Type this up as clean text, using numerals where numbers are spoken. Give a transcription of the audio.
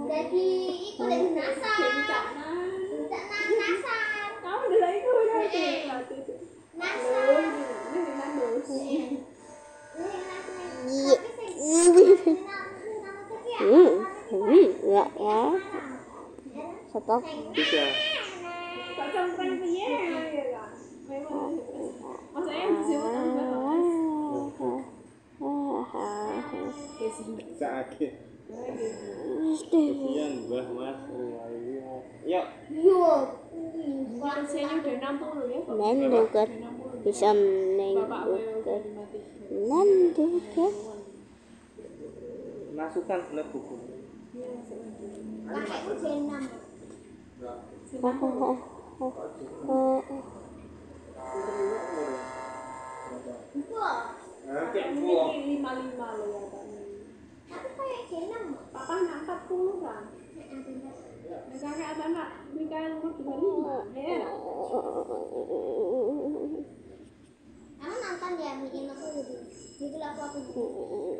Dari itu dari NASA. NASA. Kamu udah ikut udah. NASA. Ya ya. Stop. Bisa. Macam prank piye ya kan. Maksudnya disebut Sakit. Kesian Mbah Mas. Yuk. Yuk. usianya udah 60 ya. Neng duket bisa neng duket. Neng duket. Masukan bener buku. Kakekku jenam. Wah. Kayak Ini buah. 55 loh ya Pak. Tapi kayak jenam. Papa 40 kan. Nah, kakek anak Mikael umur 25. Ya. Kamu nonton ya bikin aku gitu. Gitu aku